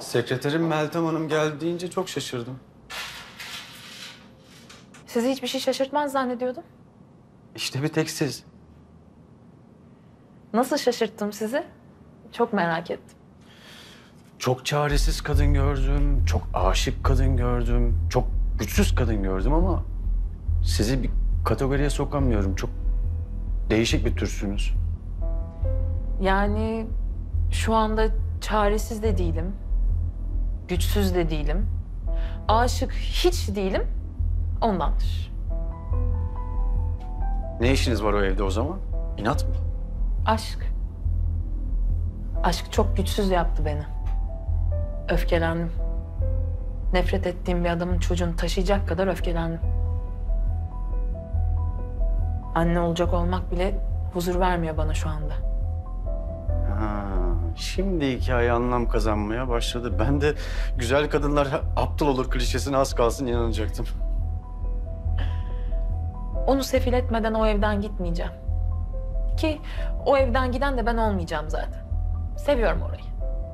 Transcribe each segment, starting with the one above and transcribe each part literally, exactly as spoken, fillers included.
Sekreterim Meltem Hanım geldi deyince çok şaşırdım. Sizi hiçbir şey şaşırtmaz zannediyordum. İşte bir tek siz. Nasıl şaşırttım sizi? Çok merak ettim. Çok çaresiz kadın gördüm, çok aşık kadın gördüm, çok güçsüz kadın gördüm ama sizi bir kategoriye sokamıyorum. Çok değişik bir türsünüz. Yani şu anda çaresiz de değilim. Güçsüz de değilim. Aşık hiç değilim. Ondandır. Ne işiniz var o evde o zaman? İnat mı? Aşk. Aşk çok güçsüz yaptı beni. Öfkelendim. Nefret ettiğim bir adamın çocuğunu taşıyacak kadar öfkelendim. Anne olacak olmak bile huzur vermiyor bana şu anda. Ha, şimdi hikaye anlam kazanmaya başladı. Ben de güzel kadınlar aptal olur klişesine az kalsın inanacaktım. Onu sefil etmeden o evden gitmeyeceğim. Ki o evden giden de ben olmayacağım zaten. Seviyorum orayı.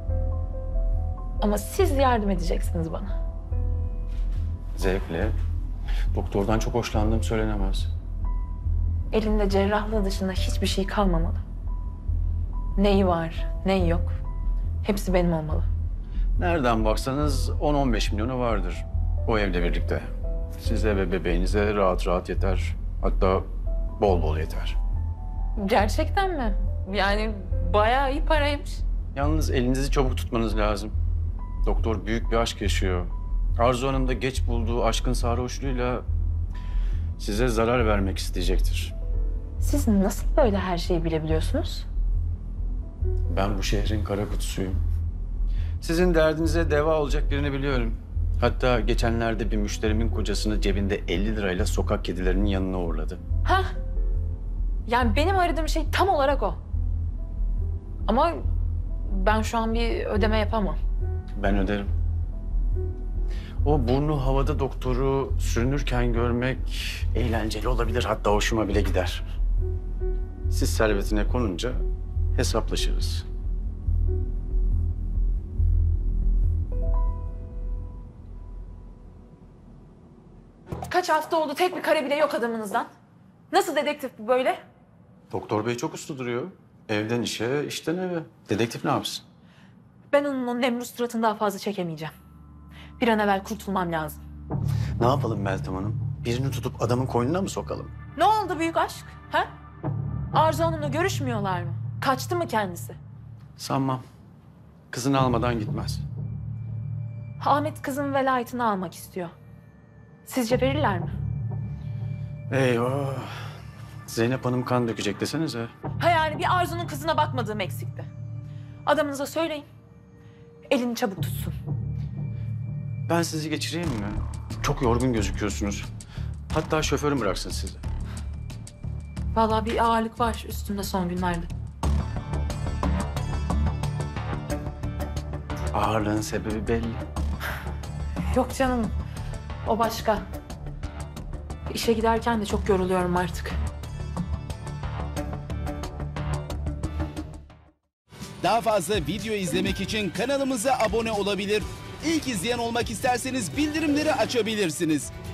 Ama siz yardım edeceksiniz bana. Zevkle. Doktordan çok hoşlandığım söylenemez. Elinde cerrahlığı dışında hiçbir şey kalmamalı. Neyi var, neyi yok. Hepsi benim olmalı. Nereden baksanız on on beş milyonu vardır o evle birlikte. Size ve bebeğinize rahat rahat yeter. Hatta bol bol yeter. Gerçekten mi? Yani bayağı iyi paraymış. Yalnız elinizi çabuk tutmanız lazım. Doktor büyük bir aşk yaşıyor. Arzu Hanım da geç bulduğu aşkın sarhoşluğuyla size zarar vermek isteyecektir. Siz nasıl böyle her şeyi bilebiliyorsunuz? Ben bu şehrin kara kutusuyum. Sizin derdinize deva olacak birini biliyorum. Hatta geçenlerde bir müşterimin kocasını cebinde elli lirayla sokak kedilerinin yanına uğurladı. Hah. Yani benim aradığım şey tam olarak o. Ama ben şu an bir ödeme yapamam. Ben öderim. O burnu havada doktoru sürünürken görmek eğlenceli olabilir. Hatta hoşuma bile gider. Siz servetine konunca hesaplaşırız. Kaç hafta oldu tek bir kare bile yok adamınızdan. Nasıl dedektif bu böyle? Doktor bey çok uslu duruyor. Evden işe, işten eve. Dedektif ne yapsın? Ben onun o Nemrut suratını daha fazla çekemeyeceğim. Bir an evvel kurtulmam lazım. Ne yapalım Meltem Hanım? Birini tutup adamın koynuna mı sokalım? Ne oldu büyük aşk? Ha? Arzu Hanım'la görüşmüyorlar mı? Kaçtı mı kendisi? Sanmam. Kızını almadan gitmez. Ahmet kızın velayetini almak istiyor. Sizce verirler mi? Eyvah. Zeynep Hanım kan dökecek desenize. Ha yani bir Arzu'nun kızına bakmadığım eksikti. Adamınıza söyleyin. Elini çabuk tutsun. Ben sizi geçireyim mi? Çok yorgun gözüküyorsunuz. Hatta şoförüm bıraksın sizi. Vallahi bir ağırlık var üstümde son günlerde. Ağırlığın sebebi belli. Yok canım. O başka. İşe giderken de çok yoruluyorum artık. Daha fazla video izlemek için kanalımıza abone olabilir. İlk izleyen olmak isterseniz bildirimleri açabilirsiniz.